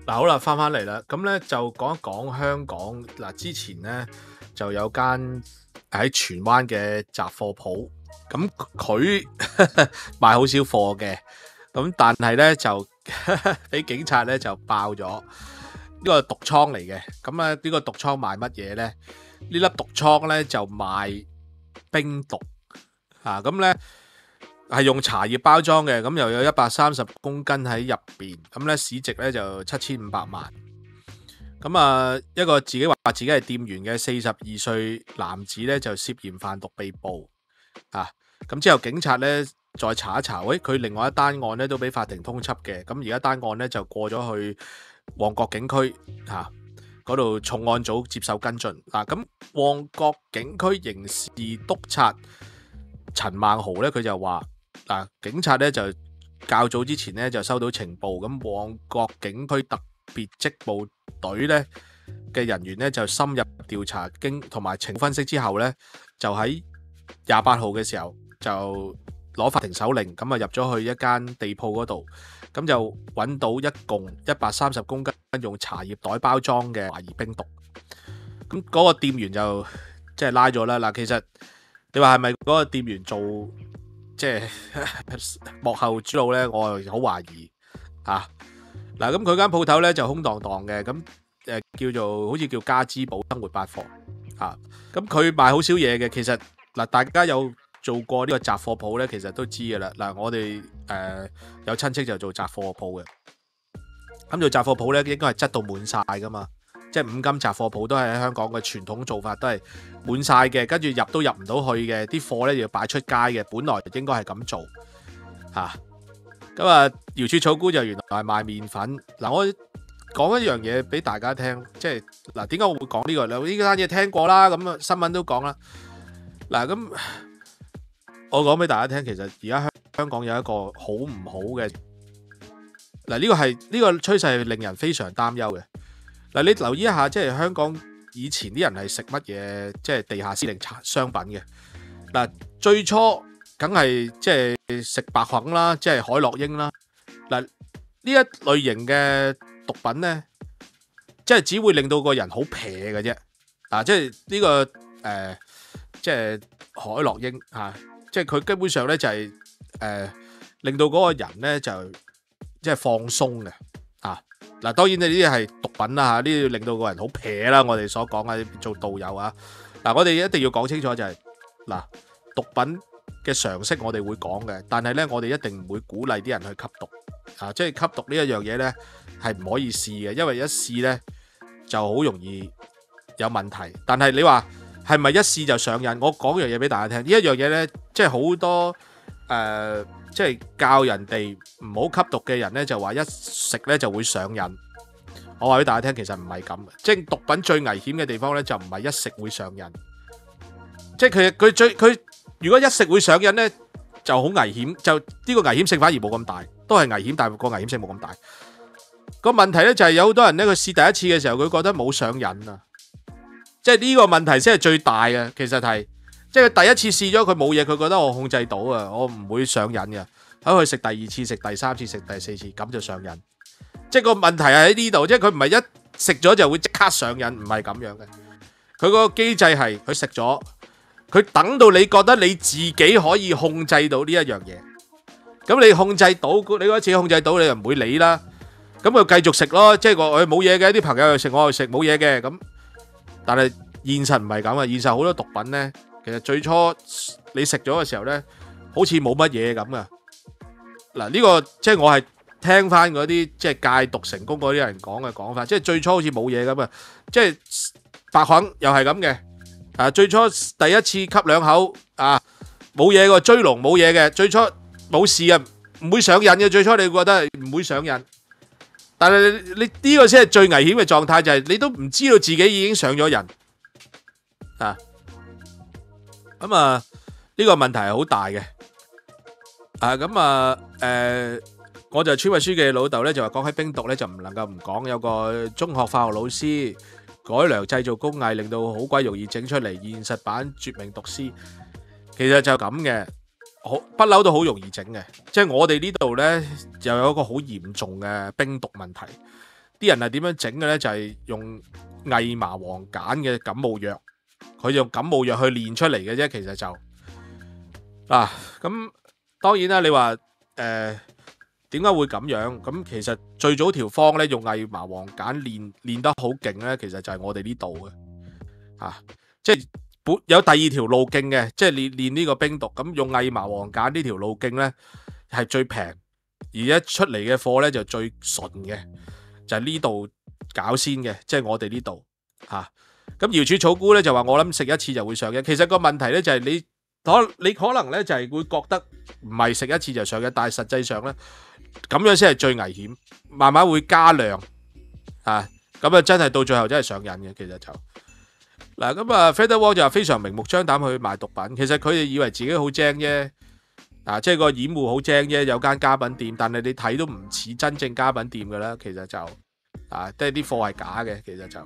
嗱，好啦，翻嚟啦，咁咧就講一講香港嗱。之前咧就有間喺荃灣嘅雜貨鋪，咁佢賣好少貨嘅，咁但係咧就俾警察咧就爆咗，呢個係毒瘡嚟嘅。咁啊呢個毒瘡賣乜嘢咧？呢粒毒瘡咧就賣冰毒啊，咁咧係用茶葉包裝嘅，咁又有130公斤喺入邊，咁咧市值咧就7500萬。咁啊，一個自己話自己係店員嘅42歲男子咧就涉嫌販毒被捕啊。咁之後警察咧再查一查，喂，佢另外一單案咧都俾法庭通緝嘅。咁而家單案咧就過咗去旺角警區嗰度重案組接手跟進嗱。咁旺角警區刑事督察陳孟豪咧，佢就話嗱，警察咧就較早之前咧就收到情報，咁旺角警區特別職務隊咧嘅人員咧就深入調查，同埋情報分析之後咧，就喺28號嘅時候就攞法庭手令，咁啊入咗去一間地鋪嗰度，咁就揾到一共130公斤用茶葉袋包裝嘅懷疑冰毒，咁嗰個店員就即係拉咗啦。嗱，其實你話係咪嗰個店員做即係幕後主腦咧？我又好懷疑啊！嗱，咁佢間鋪頭咧就空蕩蕩嘅，咁叫做好似叫家之寶生活百貨啊。咁佢賣好少嘢嘅，其實嗱，大家有做過呢個雜貨鋪咧，其實都知噶啦。嗱，我哋有親戚就做雜貨鋪嘅，咁做雜貨鋪咧應該係質到滿晒噶嘛，即係五金雜貨鋪都係喺香港嘅傳統做法，都係滿晒嘅，跟住入都入唔到去嘅，啲貨咧要擺出街嘅，本來應該係咁做嚇。咁啊，瑤柱草菇就原來係賣麵粉。嗱，我講一樣嘢俾大家聽，即係嗱，點解我會講呢個？呢單嘢聽過啦，咁啊新聞都講啦。嗱，咁我講俾大家聽，其實而家香港有一個好唔好嘅嗱，呢個趨勢係令人非常擔憂嘅。嗱，你留意一下，即係香港以前啲人係食乜嘢，即係地下司令商品嘅。嗱，最初梗係即係食白粉啦，即係海洛英啦。嗱，呢一類型嘅毒品咧，即係只會令到個人好撇嘅啫。啊，即係呢個即係海洛英嚇，即係佢根本上咧就係令到嗰個人咧就即係放鬆嘅啊。嗱，當然你呢啲係毒品啦嚇，呢啲要令到個人好撇啦。我哋所講嘅做導遊啊，嗱，我哋一定要講清楚就係嗱，毒品嘅常識我哋會講嘅，但係咧我哋一定唔會鼓勵啲人去吸毒啊！即係吸毒呢一樣嘢咧係唔可以試嘅，因為一試咧就好容易有問題。但係你話係咪一試就上癮？我講樣嘢俾大家聽，呢一樣嘢咧，即係好多即係教人哋唔好吸毒嘅人咧，就話一食咧就會上癮。我話俾大家聽，其實唔係咁嘅，即係毒品最危險嘅地方咧，就唔係一食會上癮，即係佢如果一食會上癮咧，就好危險，就呢個危險性反而冇咁大，都係危險，但係個危險性冇咁大。個問題咧就係有好多人咧，佢試第一次嘅時候，佢覺得冇上癮啊，即係呢個問題先係最大嘅。其實係即係佢第一次試咗佢冇嘢，佢覺得我控制到啊，我唔會上癮嘅。喺佢食第二次、食第三次、食第四次，咁就上癮。即係個問題係喺呢度，即係佢唔係一食咗就會即刻上癮，唔係咁樣嘅。佢個機制係佢食咗。佢等到你覺得你自己可以控制到呢一樣嘢，咁你控制到，你嗰一次控制到，你就唔會理啦。咁佢繼續食咯，即係我冇嘢嘅，啲朋友又食，我又食，冇嘢嘅。咁但係現實唔係咁啊，現實好多毒品咧，其實最初你食咗嘅時候咧，好似冇乜嘢咁噶。嗱，呢個即係我係聽翻嗰啲即係戒毒成功嗰啲人講嘅講法，即係最初好似冇嘢咁啊，即係白粉又係咁嘅。最初第一次吸兩口冇嘢嘅，追龍冇嘢嘅，最初冇事啊，唔會上癮嘅。最初你會覺得唔會上癮，但係你呢個先係最危險嘅狀態，就係你都唔知道自己已經上咗癮啊。咁啊，呢個問題係好大嘅我就村委書記嘅老豆咧就話講起冰毒咧就唔能夠唔講，有個中學化學老師改良製造工藝，令到好鬼容易整出嚟，現實版絕命毒師。其實就咁嘅，不嬲都好容易整嘅。即係我哋呢度呢，就有一個好嚴重嘅冰毒問題。 啲人係點樣整嘅咧？就係用偽麻黃鹼嘅感冒藥，佢用感冒藥去煉出嚟嘅啫。其實就咁當然啦，你話點解會咁樣？咁其實最早條方咧用偽麻黃鹼煉得好勁咧，其實就係我哋呢度嘅即係有第二條路徑嘅，即係練呢個冰毒。咁用偽麻黃鹼呢條路徑咧係最平，而一出嚟嘅貨咧就最純嘅，就係呢度搞先嘅，即係我哋呢度咁瑤柱草菇咧就話我諗食一次就會上癮。其實個問題咧就係你可能咧就係會覺得唔係食一次就上癮，但係實際上咧咁樣先係最危險，慢慢會加量咁真係到最後真係上癮嘅。其實就咁Feather Wall 就話非常明目張膽去賣毒品，其實佢哋以為自己好精啫，即係個掩護好精啫，有間家品店，但係你睇都唔似真正家品店㗎啦。其實就即係啲貨係假嘅。其實就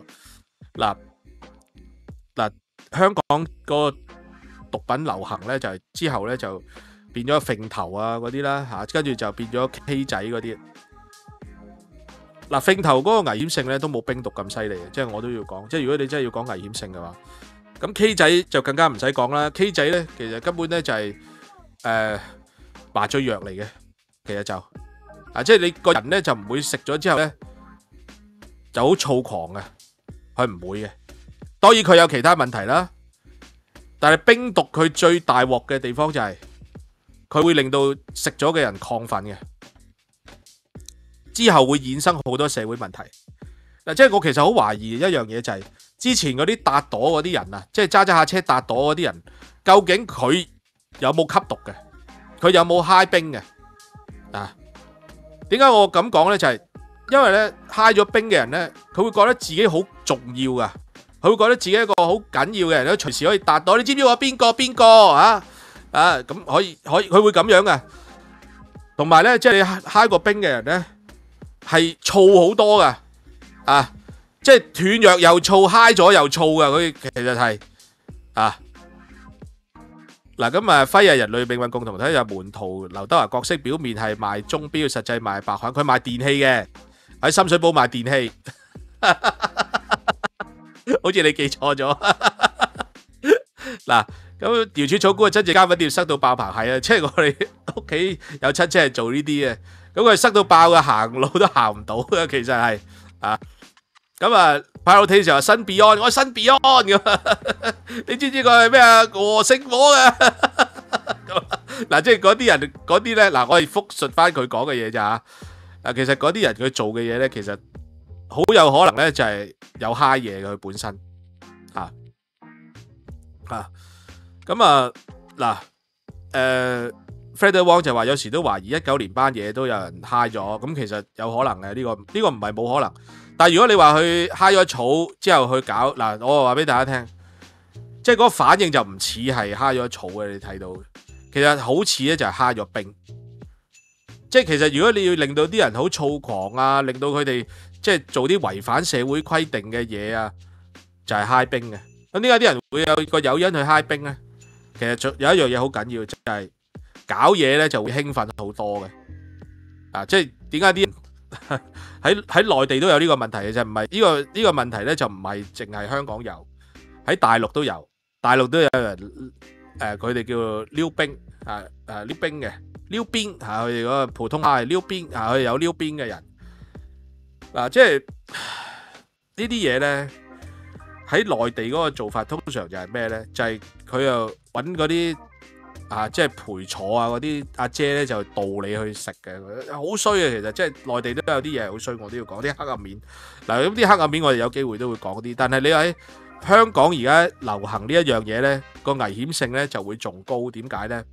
香港個毒品流行咧，就係之後咧就變咗揈頭嗰啲啦跟住就變咗 K 仔嗰啲。揈頭嗰個危險性咧都冇冰毒咁犀利嘅，即係我都要講。即係如果你真係要講危險性嘅話，咁 K 仔就更加唔使講啦。K 仔咧其實根本咧就係麻醉藥嚟嘅。其實就即係你個人咧就唔會食咗之後咧就好躁狂嘅，佢唔會嘅。當然佢有其他問題啦，但係冰毒佢最大鑊嘅地方就係佢會令到食咗嘅人亢奮嘅。之後會衍生好多社會問題。即係我其實好懷疑一樣嘢，就係之前嗰啲搭朵嗰啲人即係揸下車搭朵嗰啲人，究竟佢有冇吸毒嘅？佢有冇嗨冰嘅？點解我咁講呢？就係因為呢嗨咗冰嘅人呢，佢會覺得自己好重要噶，佢會覺得自己一個好緊要嘅人咧，隨時可以搭朵。你知唔知我邊個咁可以佢會咁樣噶。同埋呢，即係你嗨過冰嘅人呢，係燥好多噶即係斷藥又燥，嗨咗又燥噶。佢其實係咁輝日人類命運共同體就門徒劉德華角色表面係賣鐘錶，實際賣白粉。佢賣電器嘅，喺深水埗賣電器。好似你記錯咗。咁瑤柱草菇嘅真正家品店塞到爆棚，係即係我哋屋企有親戚係做呢啲嘅。咁佢塞到爆嘅，行路都行唔到嘅。其實係Pyro Taste 就話新 Beyond， 我新 Beyond 咁。你知唔知佢係咩我姓火嘅。即係嗰啲人嗰啲咧，我哋複述翻佢講嘅嘢咋。其實嗰啲人佢做嘅嘢咧，其實好有可能咧就係有嗨嘢嘅佢本身Feather Wall 就話有時都懷疑19年班嘢都有人嗨咗，咁其實有可能嘅。呢個唔係冇可能。但係如果你話佢嗨咗草之後去搞我話俾大家聽，即係嗰個反應就唔似係嗨咗草嘅。你睇到其實好似咧就係嗨咗冰。即係其實如果你要令到啲人好躁狂令到佢哋即係做啲違反社會規定嘅嘢就係嗨冰嘅。咁點解啲人會有個誘因去嗨冰咧？其實有一樣嘢好緊要，就係搞嘢咧就會興奮好多嘅。即係點解啲人喺內地都有呢個問題嘅？就唔係呢個問題咧，就唔係淨係香港有，喺大陸都有。大陸都有人佢哋叫溜冰溜冰嘅溜邊佢哋嗰個普通話係溜邊佢哋有溜邊嘅人。即係呢啲嘢咧喺內地嗰個做法，通常就係咩咧？就係佢又揾嗰啲即係陪坐嗰啲阿姐咧，就導你去食嘅，好衰啊！其實即係內地都有啲嘢好衰，我都要講啲黑暗面。咁啲黑暗面我哋有機會都會講啲，但係你喺香港而家流行呢一樣嘢咧，個危險性咧就會仲高。點解咧？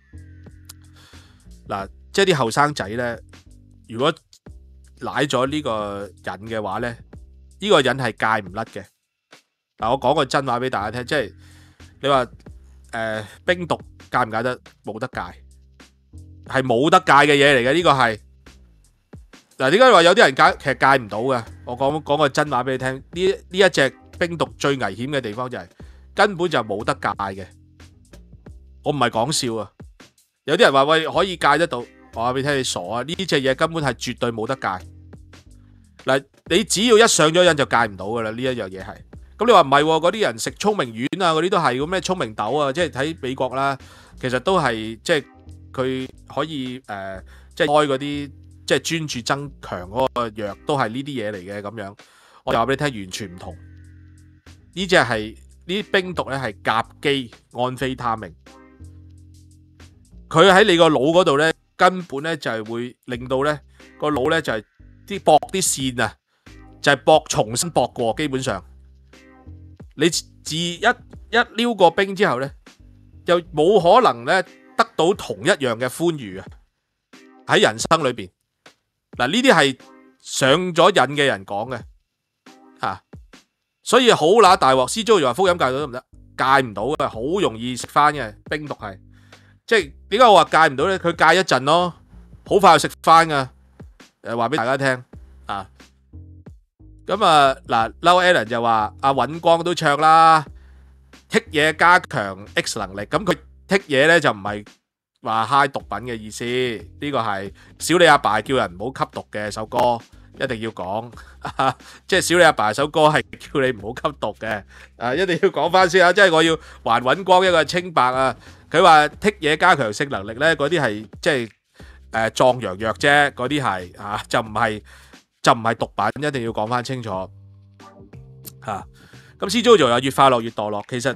即係啲後生仔咧，如果舐咗呢個癮嘅話咧，呢個癮係戒唔甩嘅。我講個真話俾大家聽，即係你話冰毒戒唔戒得？冇得戒，係冇得戒嘅嘢嚟嘅。呢個係點解話有啲人戒其實戒唔到嘅？我講個真話俾你聽，呢一隻冰毒最危險嘅地方就係根本就冇得戒嘅。我唔係講笑啊！有啲人話喂可以戒得到，我話俾你聽你傻啊！呢隻嘢根本係絕對冇得戒。 嗱，你只要一上咗癮就戒唔到噶啦，呢一樣嘢係。咁你話唔係喎，嗰啲人食聰明丸啊，嗰啲都係咁咩聰明豆啊，即係睇美國啦，其實都係即係佢可以即係開嗰啲即係專注增強嗰個藥，都係呢啲嘢嚟嘅咁樣。我就話俾你聽，完全唔同。呢隻係呢啲冰毒咧係甲基安非他命，佢喺你個腦嗰度咧，根本咧就係會令到咧個腦咧就係啲駁啲線啊，就係駁重新駁過，基本上你自一撩過冰之後咧，又冇可能咧得到同一樣嘅歡愉啊！喺人生裏邊嗱，呢啲係上咗癮嘅人講嘅嚇，所以好乸大鑊。師祖就話福音戒到得唔得？戒唔到嘅，好容易食翻嘅冰毒係。即係點解我話戒唔到咧？佢戒一陣咯，好快就食翻噶。話俾大家聽啊！咁啊嗱，嬲 Alan 就話阿尹光都唱啦，剔嘢加強 X 能力。咁佢剔嘢咧就唔係話嗨毒品嘅意思，呢個係小李阿爸叫人唔好吸毒嘅首歌，一定要講。即係小李阿爸首歌係叫你唔好吸毒嘅，一定要講翻先啊！即係我要還尹光一個清白啊！佢話剔嘢加強性能力咧，嗰啲係即係壯陽藥啫，嗰啲係就唔係毒品，一定要講翻清楚嚇。咁 C.Jojo 又越快樂越墮落，其實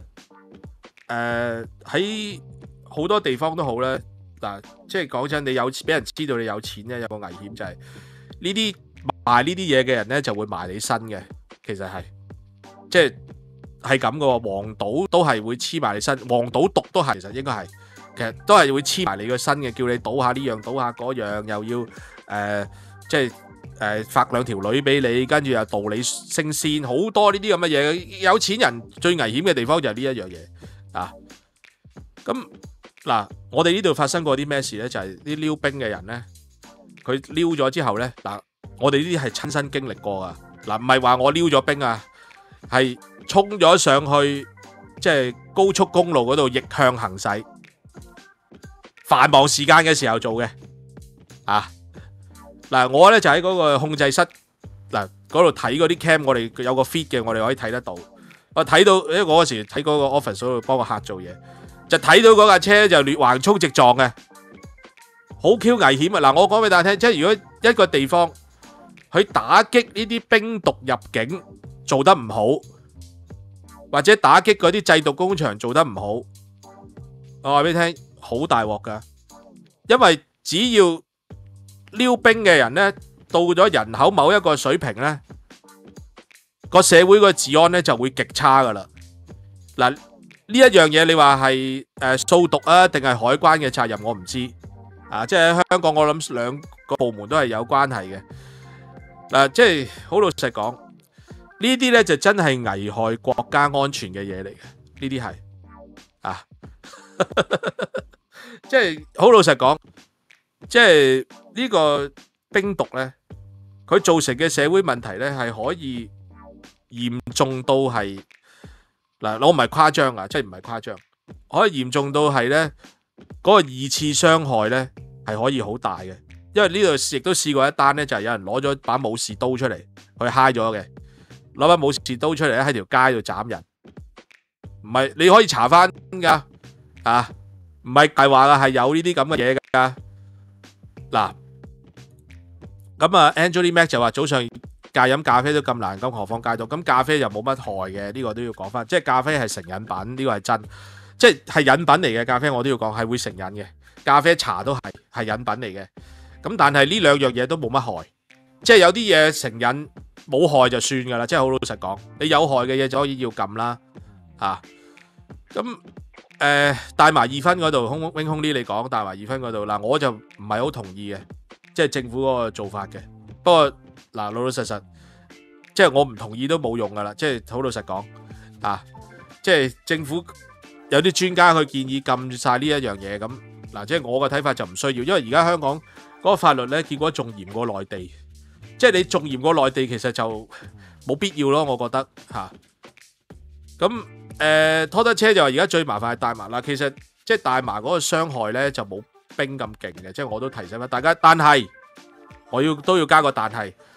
喺好多地方都好咧嗱，即係講真，你有俾人知道你有錢咧，有個危險就係呢啲賣呢啲嘢嘅人咧就會埋你身嘅，其實係即係咁噶喎。黃賭都係會黐埋你身，黃賭毒都係，其實應該係，其實都係會黐埋你個身嘅，叫你賭下呢樣賭下嗰樣，又要即係發兩條女俾你，跟住又導你升仙，好多呢啲咁嘅嘢。有錢人最危險嘅地方就係呢一樣嘢啊。咁嗱，我哋呢度發生過啲咩事咧？就係啲撩冰嘅人咧，佢撩咗之後咧，嗱，我哋呢啲係親身經歷過噶。嗱，唔係話我撩咗冰啊，係衝咗上去，即係高速公路嗰度逆向行駛，繁忙時間嘅時候做嘅啊。嗱，我咧就喺嗰個控制室嗱嗰度睇嗰啲 cam， 我哋有個 feed 嘅，我哋可以睇得到。我睇到，因為我嗰時睇嗰個 office 嗰度幫個客做嘢，就睇到嗰架車就橫衝直撞嘅，好 Q 危險啊！嗱，我講俾大家聽，即係如果一個地方去打擊呢啲冰毒入境做得唔好，或者打擊嗰啲製毒工場做得唔好，我話俾你聽，好大鑊噶，因為只要撩冰嘅人咧，到咗人口某一個水平咧，個社會個治安咧就會極差噶啦。嗱，呢一樣嘢你話係掃毒啊，定係海關嘅責任，我唔知啊。即係喺香港，我諗兩個部門都係有關係嘅。嗱，即係好老實講，呢啲咧就真係危害國家安全嘅嘢嚟嘅。呢啲係啊，即係好老實講。即係呢個冰毒咧，佢造成嘅社會問題咧，係可以嚴重到係嗱，我唔係誇張啊，即係唔係誇張，可以嚴重到係咧嗰個二次傷害咧係可以好大嘅。因為呢度亦都試過一單咧，就係有人攞咗把武士刀出嚟，佢嗨咗嘅，攞把武士刀出嚟咧喺條街度斬人，唔係你可以查翻噶啊，唔係大話噶，係有呢啲咁嘅嘢噶。嗱，咁啊 Angeline Mac 就話早上戒飲咖啡都咁難，咁何況戒毒？咁咖啡又冇乜害嘅，呢個都要講翻。即係咖啡係成癮品，呢個係真，即係癮品嚟嘅咖啡，我都要講係會成癮嘅。咖啡茶都係癮品嚟嘅。咁但係呢兩樣嘢都冇乜害，即係有啲嘢成癮冇害就算噶啦。即係好老實講，你有害嘅嘢就可以要撳啦。咁大麻二酚嗰度，Wing Hong Lee你講大麻二酚嗰度嗱，我就唔係好同意嘅，即係政府嗰個做法嘅。不過嗱，老老實實，即係我唔同意都冇用噶啦。即係好老實講即係政府有啲專家去建議禁晒呢一樣嘢咁嗱，即係我嘅睇法就唔需要，因為而家香港嗰個法律咧，結果仲嚴過內地，即係你仲嚴過內地，其實就冇必要咯，我覺得咁。拖得車就話而家最麻煩係大麻啦，其實即係大麻嗰個傷害咧就冇冰咁勁嘅，即係我都提醒翻大家。但係我都要加個但係，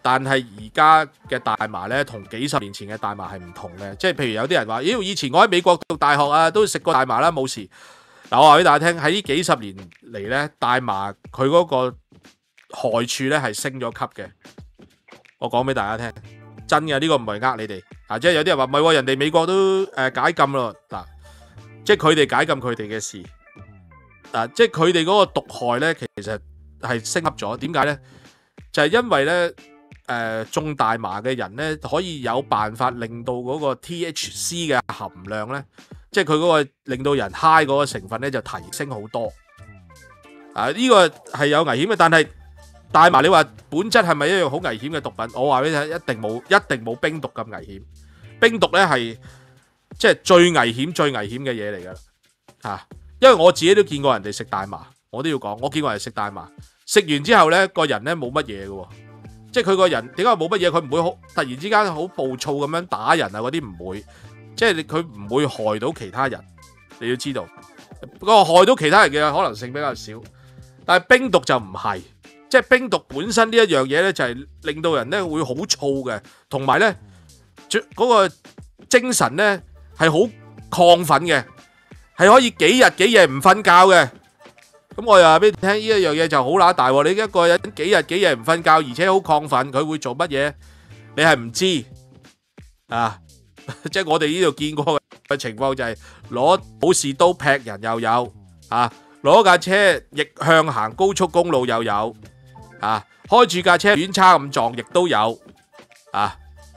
但係而家嘅大麻咧，同幾十年前嘅大麻係唔同嘅。即係譬如有啲人話，以前我喺美國讀大學啊，都食過大麻啦，冇事。嗱，我話俾大家聽，喺呢幾十年嚟咧，大麻佢嗰個害處咧係升咗級嘅。我講俾大家聽，真嘅，呢個唔係呃你哋啊！即係有啲人話唔係，人哋美國都解禁咯。嗱，即係佢哋解禁佢哋嘅事。即係佢哋嗰個毒害咧，其實係升級咗。點解咧？就係因為咧，種大麻嘅人咧，可以有辦法令到嗰個 THC 嘅含量咧，即係佢嗰個令到人 high 嗰個成分咧，就提升好多。呢個係有危險嘅，但係大麻你話本質係咪一樣好危險嘅毒品？我話俾你聽，一定冇冰毒咁危險。冰毒咧係即係最危險嘅嘢嚟噶啦。因為我自己都見過人哋食大麻，我都要講，我見過人哋食大麻，食完之後咧，個人咧冇乜嘢嘅，即係佢個人點解冇乜嘢？佢唔會好突然之間好暴躁咁樣打人啊，嗰啲唔會，即係佢唔會害到其他人。你要知道，個害到其他人嘅可能性比較少，但係冰毒就唔係，即係冰毒本身呢一樣嘢咧，就係令到人咧會好燥嘅，同埋咧嗰個精神咧係好亢奮嘅。係可以幾日幾夜唔瞓覺嘅，咁我又話俾你聽，呢一樣嘢就好乸大喎！你一個人幾日幾夜唔瞓覺，而且好亢奮，佢會做乜嘢？你係唔知啊？即係我哋呢度見過嘅情況就係攞武士刀劈人又有啊，攞架車逆向行高速公路又有啊，開住架車亂叉咁撞亦都有啊。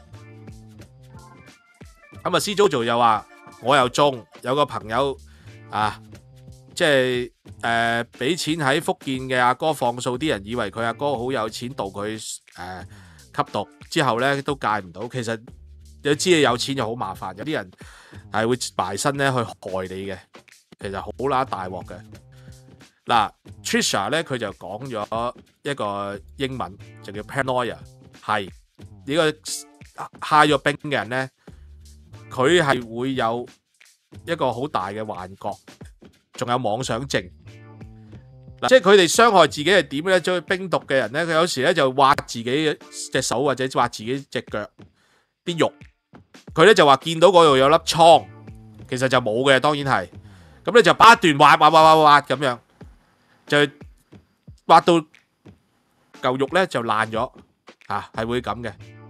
咁啊，CJojo又話我又中，有個朋友。即係俾錢喺福建嘅阿哥放數，啲人以為佢阿哥好有錢，導佢吸毒之後咧都戒唔到。其實你知你有錢就好麻煩，有啲人係會埋身咧去害你嘅，其實好乸大鑊嘅。嗱 ，Trisha 咧佢就講咗一個英文就叫 paranoia， 係呢個嗨咗冰嘅人咧，佢係會有一個好大嘅幻覺，仲有妄想症。即係佢哋傷害自己係點咧？即係冰毒嘅人咧，佢有時咧就挖自己隻手或者挖自己隻腳啲肉，佢咧就話見到嗰度有粒瘡，其實就冇嘅，當然係。咁咧就不斷挖咁樣，就挖到嚿肉咧就爛咗，係會咁嘅，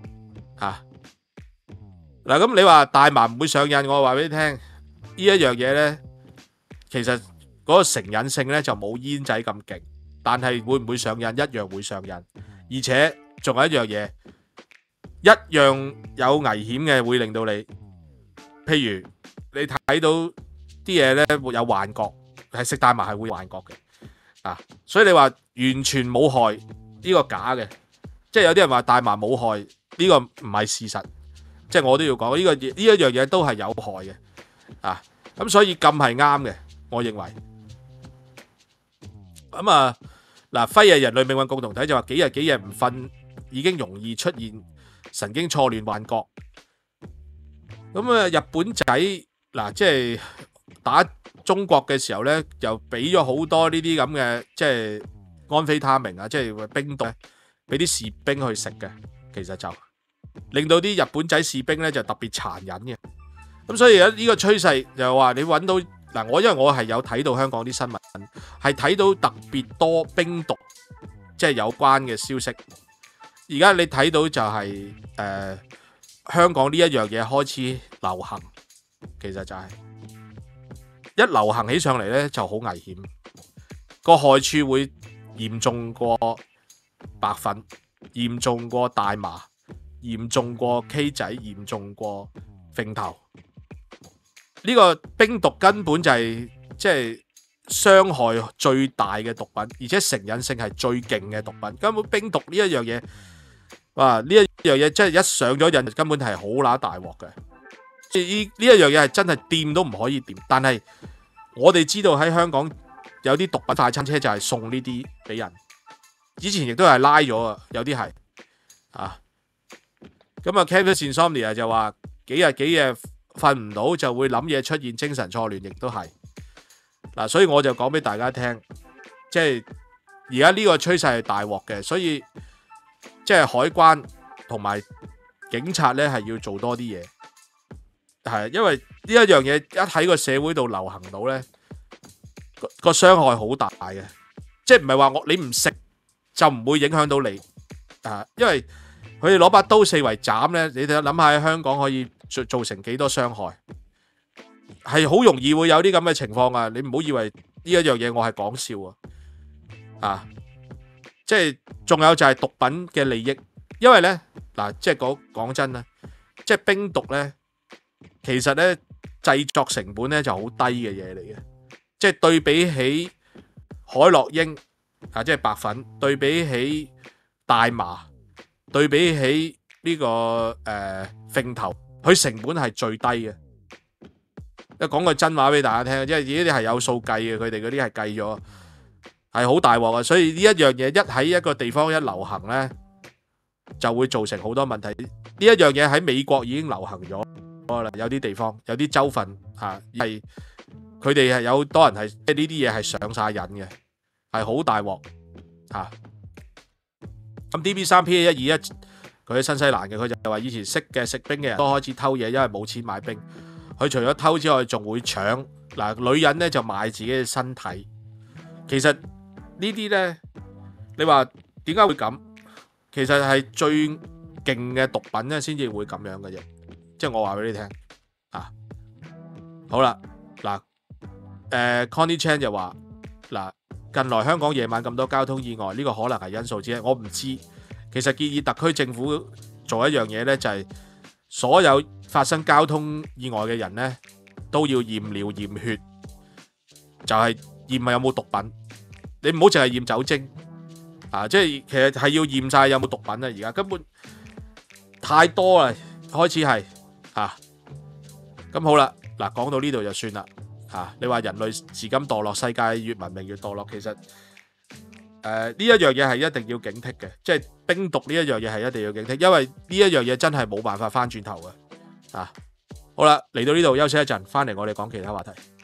嗱咁你話大麻唔會上癮，我話俾你聽，呢一樣嘢咧，其實嗰個成癮性咧就冇煙仔咁勁，但係會唔會上癮？一樣會上癮，而且仲有一樣嘢，一樣有危險嘅會令到你，譬如你睇到啲嘢咧會有幻覺，係食大麻係會幻覺嘅，所以你話完全冇害呢個假嘅，即係有啲人話大麻冇害，呢個唔係事實。即係我都要講呢一樣嘢都係有害嘅，咁所以禁係啱嘅，我認為。咁嗱，輝係人類命運共同體就話幾日幾夜唔瞓已經容易出現神經錯亂幻覺。咁日本仔嗱，即係打中國嘅時候咧，又俾咗好多呢啲咁嘅即係安非他命即係冰毒，俾啲士兵去食嘅，其實就令到啲日本仔士兵咧就特別殘忍嘅，咁所以有呢個趨勢就話你揾到嗱，因為我係有睇到香港啲新聞，係睇到特別多冰毒即係有關嘅消息。而家你睇到就係香港呢一樣嘢開始流行，其實就係一流行起上嚟咧就好危險，個害處會嚴重過白粉，嚴重過大麻，嚴重過 K 仔，嚴重過揈頭。呢個冰毒根本就係即係傷害最大嘅毒品，而且成癮性係最勁嘅毒品。根本冰毒呢一樣嘢，哇！呢一樣嘢真係一上咗癮，根本係好乸大鑊嘅。即係呢一樣嘢係真係掂都唔可以掂。但係我哋知道喺香港有啲毒品快餐車就係送呢啲俾人，以前亦都係拉咗啊，有啲係咁啊。Canvas Insomnia 就話幾日幾夜瞓唔到就會諗嘢出現精神錯亂，亦都係嗱，所以我就講俾大家聽，即係而家呢個趨勢係大鑊嘅，所以即係海關同埋警察咧係要做多啲嘢，係因為呢一樣嘢一喺個社會度流行到咧，個傷害好大嘅，即係唔係話你唔食就唔會影響到你啊，因為佢哋攞把刀四圍斬咧，你哋諗下喺香港可以造成幾多傷害，係好容易會有啲咁嘅情況啊！你唔好以為呢一樣嘢我係講笑啊，即係仲有就係毒品嘅利益，因為咧嗱，即係講真啦，即係冰毒咧，其實咧製作成本咧就好低嘅嘢嚟嘅，即係對比起海洛因啊，即係白粉，對比起大麻，對比起呢個揈頭，佢成本係最低嘅。一講句真話俾大家聽，因為呢啲係有數計嘅，佢哋嗰啲係計咗，係好大鑊嘅。所以呢一樣嘢一喺一個地方一流行咧，就會造成好多問題。呢一樣嘢喺美國已經流行咗啦，有啲地方有啲州份嚇係佢哋係有多人係即係呢啲嘢係上晒癮嘅，係好大鑊嚇。咁 DB3PA121佢喺新西蘭嘅，佢就話以前識嘅食冰嘅人都開始偷嘢，因為冇錢買冰。佢除咗偷之外，仲會搶嗱，女人咧就賣自己嘅身體。其實呢啲咧，你話點解會咁？其實係最勁嘅毒品咧，先至會咁樣嘅啫。即係我話俾你聽啊。好啦，嗱，Connie Chan 就話嗱，近來香港夜晚咁多交通意外，呢個可能係因素之一。我唔知，其實建議特區政府做一樣嘢咧，就係所有發生交通意外嘅人咧，都要驗尿驗血，就係驗係有冇毒品。你唔好淨係驗酒精啊！即係其實係要驗晒有冇毒品啊！而家根本太多啦，開始係啊。咁好啦，嗱，講到呢度就算啦啊！你話人類自甘墮落，世界越文明越墮落，其實呢一樣嘢係一定要警惕嘅，即係冰毒呢一樣嘢係一定要警惕，因為呢一樣嘢真係冇辦法翻轉頭嘅啊！好啦，嚟到呢度休息一陣，翻嚟我哋講其他話題。